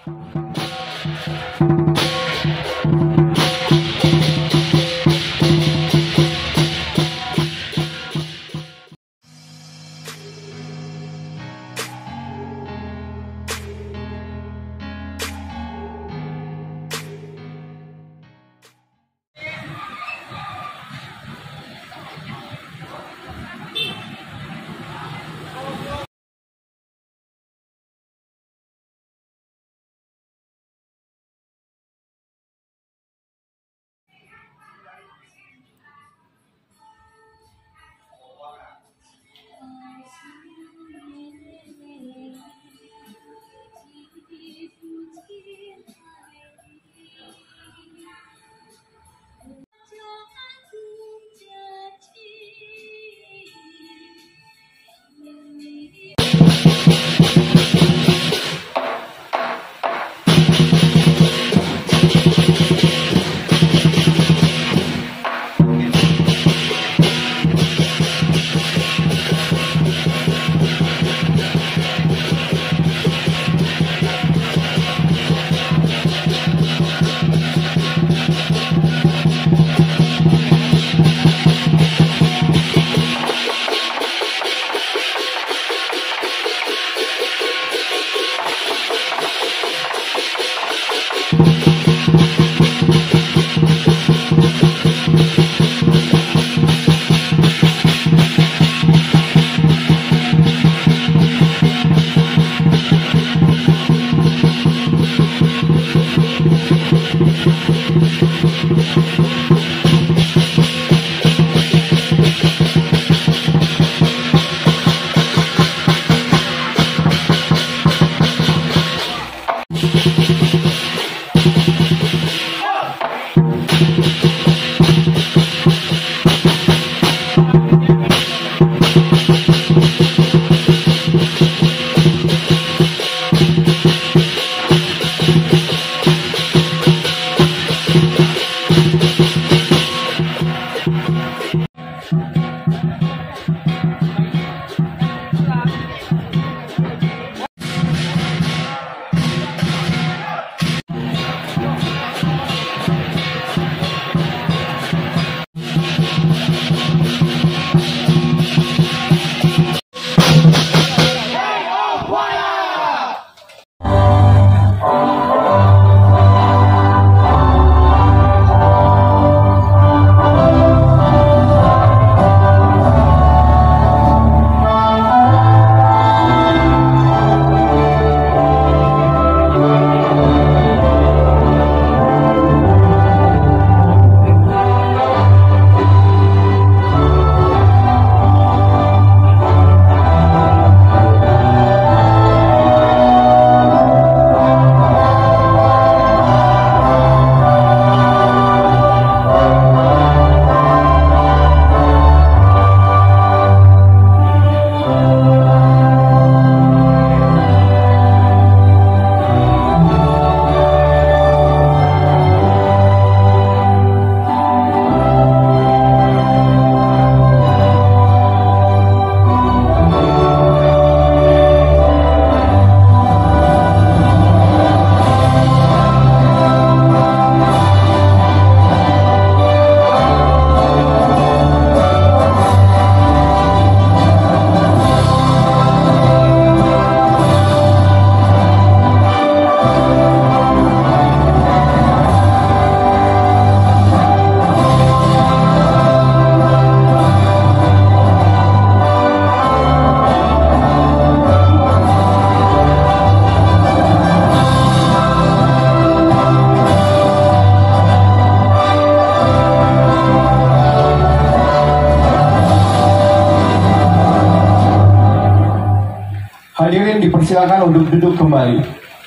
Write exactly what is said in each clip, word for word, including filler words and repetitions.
Hadirin dipersilakan untuk duduk kembali.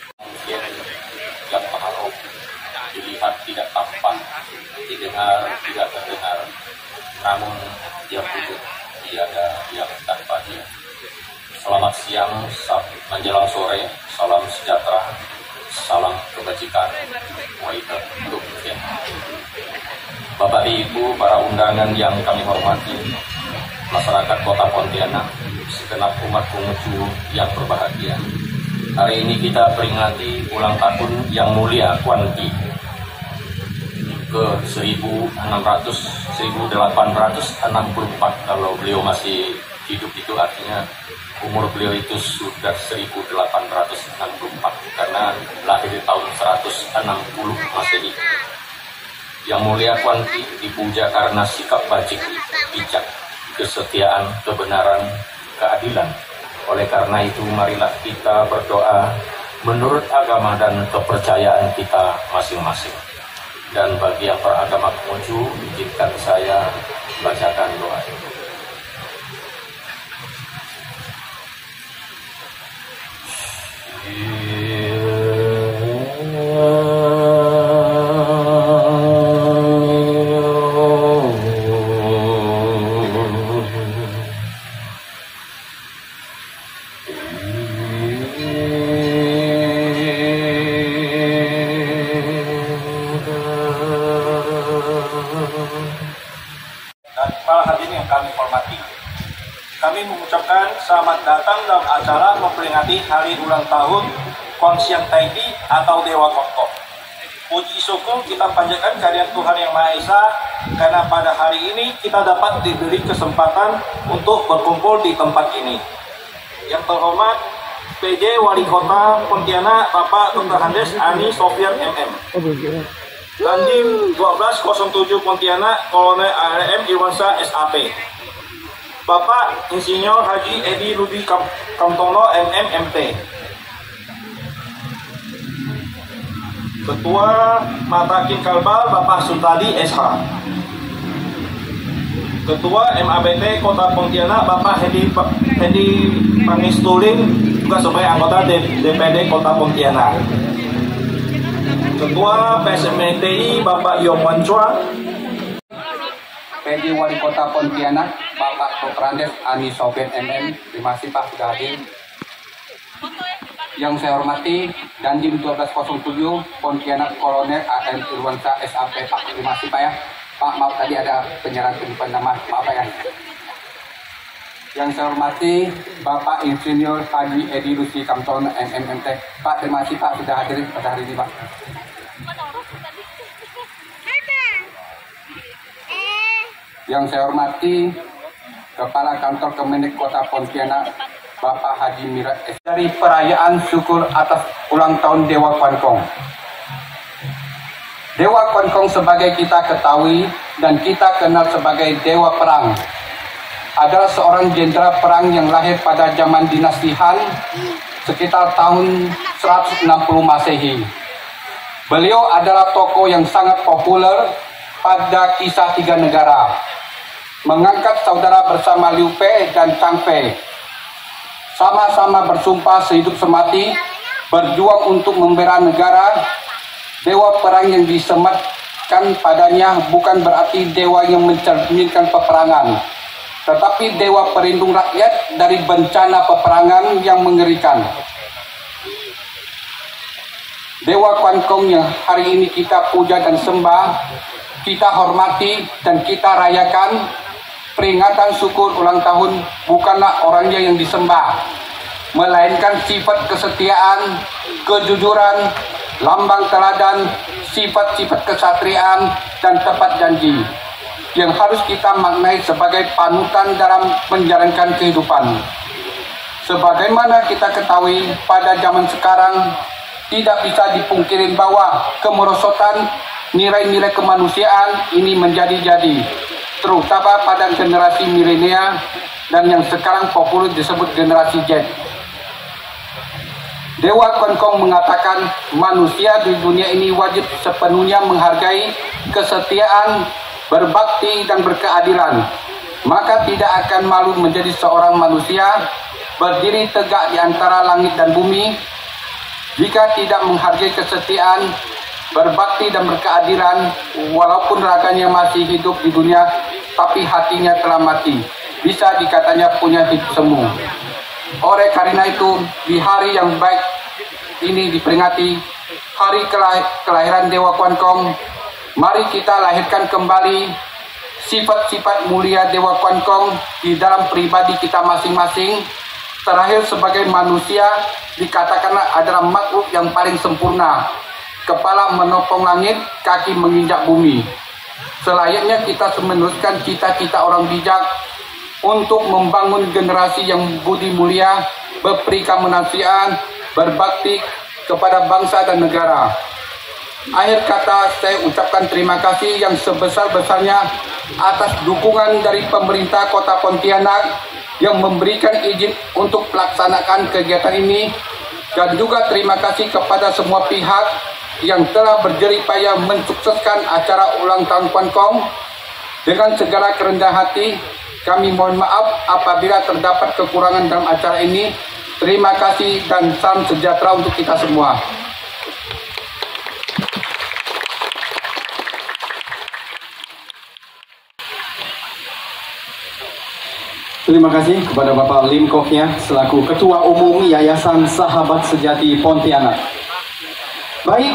Yang mahaluk, dilihat tidak tampak, didengar tidak terdengar, namun dia wujud tiada yang tanpa dia. Selamat siang, menjelang sore, salam sejahtera, salam kebajikan, waidah untuk ya. Bapak Ibu, para undangan yang kami hormati, masyarakat Kota Pontianak, segenap umat konghucu yang berbahagia. Hari ini kita peringati ulang tahun Yang Mulia Kuan Yin ke seribu delapan ratus enam puluh empat. Kalau beliau masih hidup itu artinya umur beliau itu sudah seribu delapan ratus enam puluh empat karena lahir di tahun seratus enam puluh Masehi. Yang Mulia Kuan Yin dipuja karena sikap bajik, bijak, kesetiaan, kebenaran, keadilan. Oleh karena itu marilah kita berdoa menurut agama dan kepercayaan kita masing-masing. Dan bagi yang beragama Konghucu, izinkan saya bacakan doa. Dan para hadirin yang kami hormati, kami mengucapkan selamat datang dalam acara memperingati hari ulang tahun Kuan Siang Taidi atau Dewa Kokoh. Puji syukur kita panjatkan kehadirat Tuhan Yang Maha Esa karena pada hari ini kita dapat diberi kesempatan untuk berkumpul di tempat ini. Yang terhormat P J Wali Kota Pontianak Bapak Doktor Handes Ani Sofian M M, Dandim dua belas nol tujuh Pontianak Kolonel A R M Irwansyah S A P, Bapak Insinyur Haji Edi Rudi Kam Kamtono M M M T, Ketua Matakin Kalbar Bapak Sultadi S H, Ketua M A B T Kota Pontianak Bapak Hedi Hedi Pangestuling juga sebagai anggota D P D Kota Pontianak, Ketua P S M T I Bapak Yong Wan Chua, P J Wali Kota Pontianak Bapak Doktor Andes Ani Sofian M M. Terima kasih Pak sudah hadir. Yang saya hormati Dandim dua belas nol tujuh Pontianak Kolonel A M Irwansyah S A P. Pak, terima kasih Pak ya. Pak, maaf tadi ada penyerahan penyimpan nama, maaf Pak ya. Yang saya hormati Bapak Insinyur Haji Edi Rudi Kamtono M M M T. Pak, terima kasih Pak sudah hadir pada hari ini Pak. Yang saya hormati Kepala Kantor Kemendik Kota Pontianak Bapak Haji Mirat S. Dari perayaan syukur atas ulang tahun Dewa Kuan Kong. Dewa Kuan Kong sebagai kita ketahui dan kita kenal sebagai Dewa Perang adalah seorang jenderal perang yang lahir pada zaman dinasti Han sekitar tahun seratus enam puluh Masehi. Beliau adalah tokoh yang sangat populer pada kisah tiga negara, mengangkat saudara bersama Liu Pe dan Chang Pe, sama-sama bersumpah sehidup semati berjuang untuk membela negara. Dewa perang yang disematkan padanya bukan berarti dewa yang mencerminkan peperangan, tetapi dewa pelindung rakyat dari bencana peperangan yang mengerikan. Dewa Kuan Kong yang hari ini kita puja dan sembah, kita hormati dan kita rayakan. Peringatan syukur ulang tahun bukanlah orangnya yang disembah, melainkan sifat kesetiaan, kejujuran, lambang teladan, sifat-sifat kesatriaan, dan tepat janji yang harus kita maknai sebagai panutan dalam menjalankan kehidupan. Sebagaimana kita ketahui, pada zaman sekarang tidak bisa dipungkiri bahwa kemerosotan nilai-nilai kemanusiaan ini menjadi-jadi, terutama pada generasi milenial dan yang sekarang populer disebut generasi Z. Dewa Kuan Kong mengatakan manusia di dunia ini wajib sepenuhnya menghargai kesetiaan, berbakti, dan berkeadilan. Maka tidak akan malu menjadi seorang manusia berdiri tegak di antara langit dan bumi jika tidak menghargai kesetiaan, berbakti, dan berkeadilan. Walaupun raganya masih hidup di dunia, tapi hatinya telah mati, bisa dikatanya punya hidup semu. Oleh karena itu, di hari yang baik ini diperingati hari kelahiran Dewa Kuan Kong, mari kita lahirkan kembali sifat-sifat mulia Dewa Kuan Kong di dalam pribadi kita masing-masing, terlahir sebagai manusia dikatakanlah adalah makhluk yang paling sempurna. Kepala menopang langit, kaki menginjak bumi. Selayaknya kita meneruskan cita-cita orang bijak untuk membangun generasi yang budi mulia, berperi kemanusiaan, berbakti kepada bangsa dan negara. Akhir kata, saya ucapkan terima kasih yang sebesar-besarnya atas dukungan dari pemerintah Kota Pontianak yang memberikan izin untuk melaksanakan kegiatan ini, dan juga terima kasih kepada semua pihak yang telah berjerih payah mensukseskan acara ulang tahun Kuankong. Dengan segala kerendahan hati, kami mohon maaf apabila terdapat kekurangan dalam acara ini. Terima kasih dan salam sejahtera untuk kita semua. Terima kasih kepada Bapak Lim Kokia selaku Ketua Umum Yayasan Sahabat Sejati Pontianak. Baik.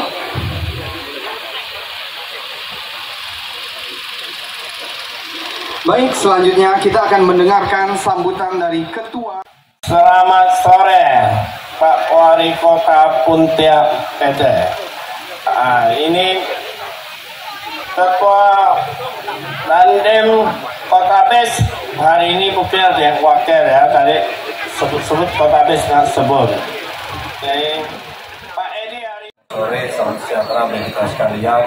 Baik, selanjutnya kita akan mendengarkan sambutan dari Ketua. Selamat sore, Pak Wali Kota Pontianak P D. Nah, ini Ketua Dandim Kota Bes. Hari ini mungkin ada yang wakil ya, tadi sebut-sebut Kota Bes nggak sebut. Oke, Pak Edi hari Sore, salam sejahtera bagi kita sekalian.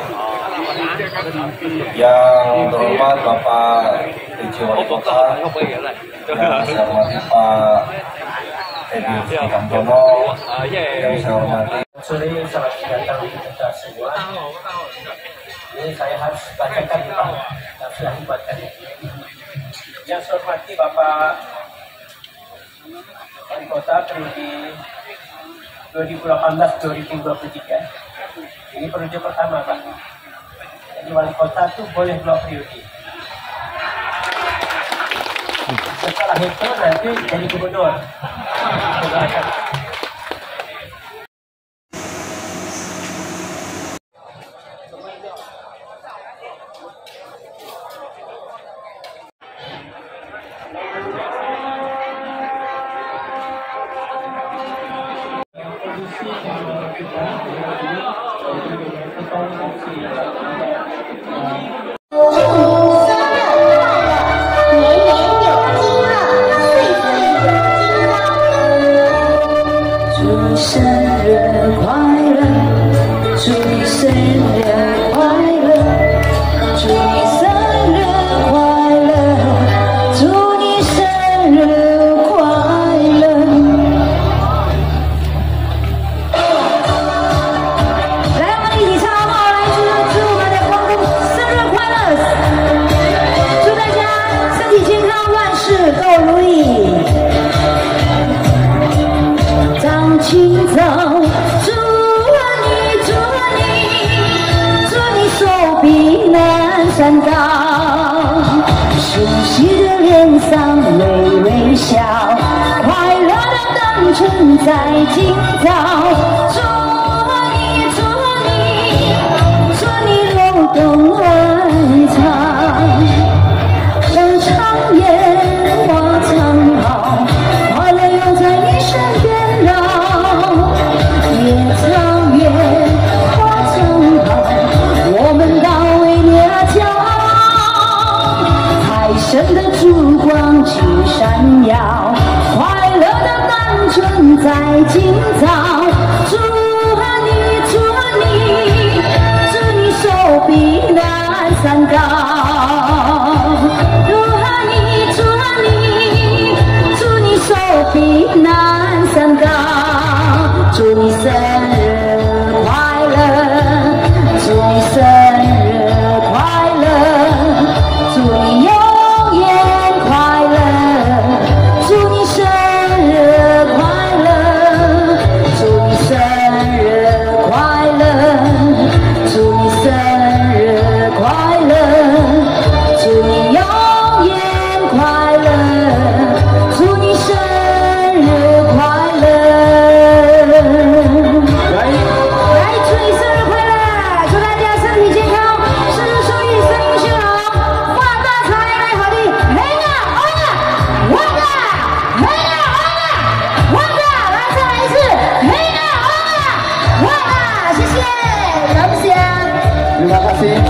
Yang terhormat Bapak D J Wali Kota, yang saya hormati Pak Edi Kamtono, yang saya hormati. Sore, salam sejahtera bagi kita semua. Ini saya harus bacakan Pak, tak sudah dibuatkan. Yang saya hormati Bapak Wali Kota periode dua ribu delapan belas dua ribu dua puluh tiga. Ini periode pertama Pak. Jadi Wali Kota itu boleh dua periode. Setelah itu nanti jadi gubernur.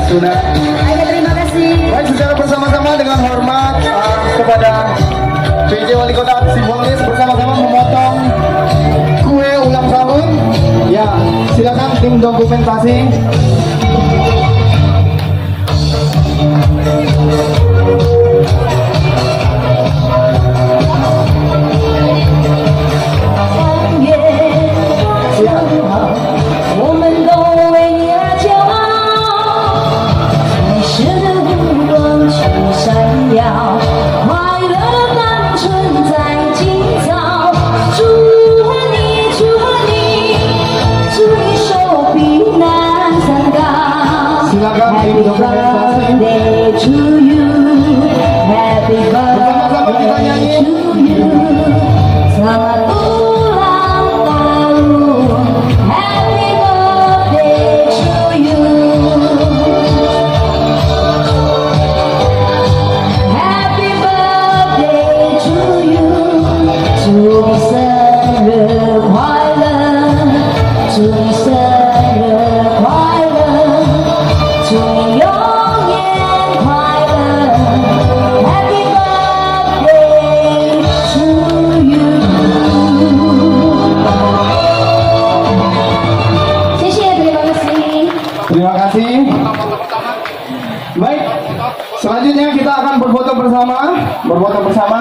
sudah. Baik, terima kasih. Baik, secara bersama-sama dengan hormat uh, kepada P J Wali Kota simbolis bersama-sama memotong kue ulang tahun. Ya, silakan tim dokumentasi. Baik, selanjutnya kita akan berfoto bersama, berfoto bersama.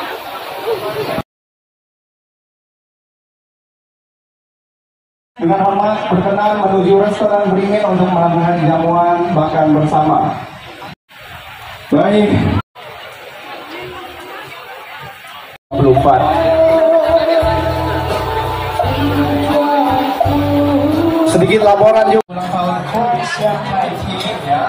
Dengan hormat berkenan menuju restoran beringin untuk melakukan jamuan makan bersama. Baik. dua puluh empat. Sedikit laporan juga ulang tahun Komisian I T ya.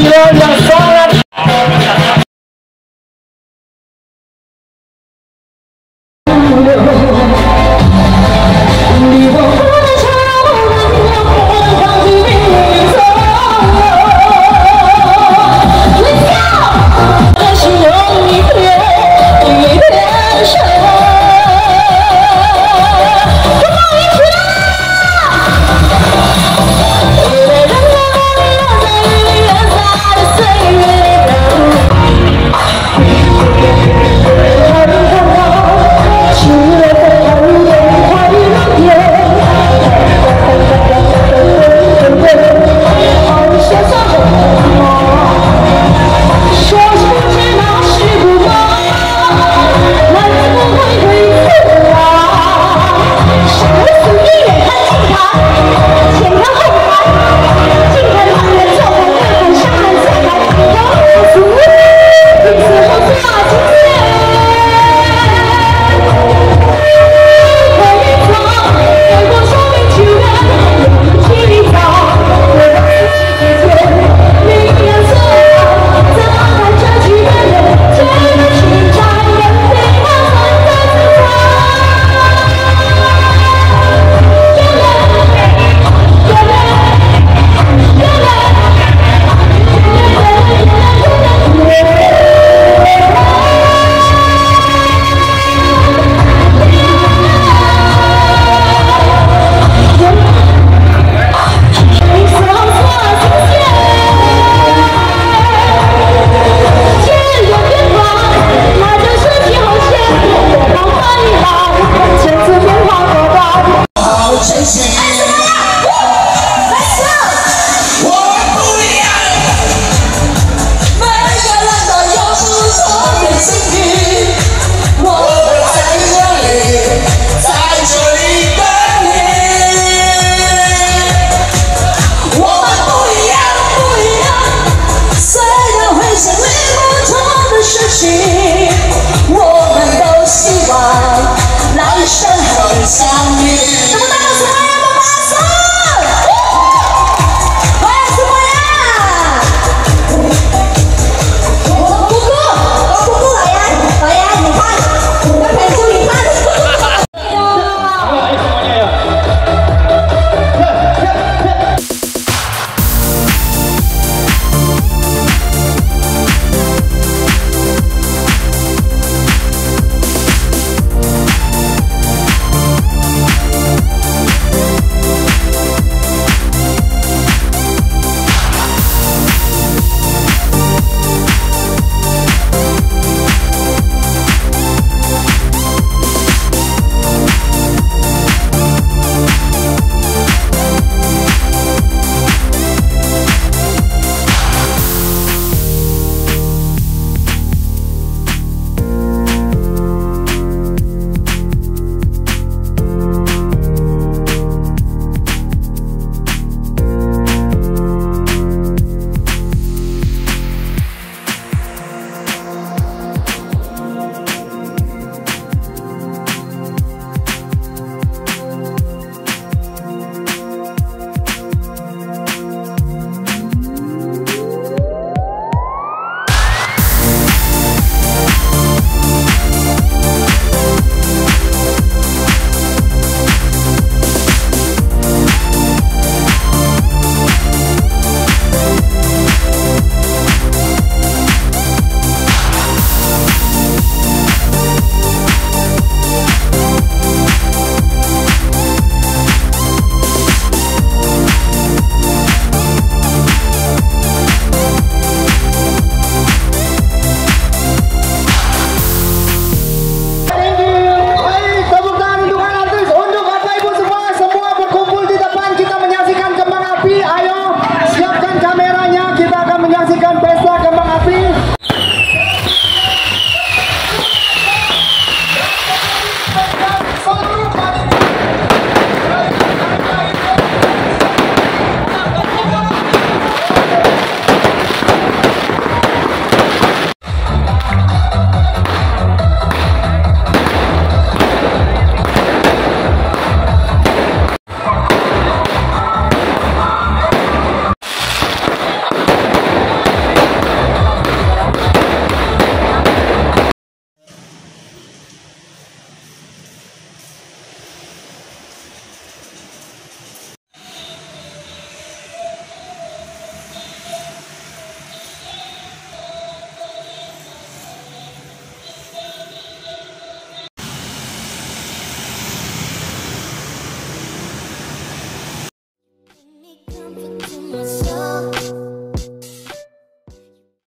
Sembilan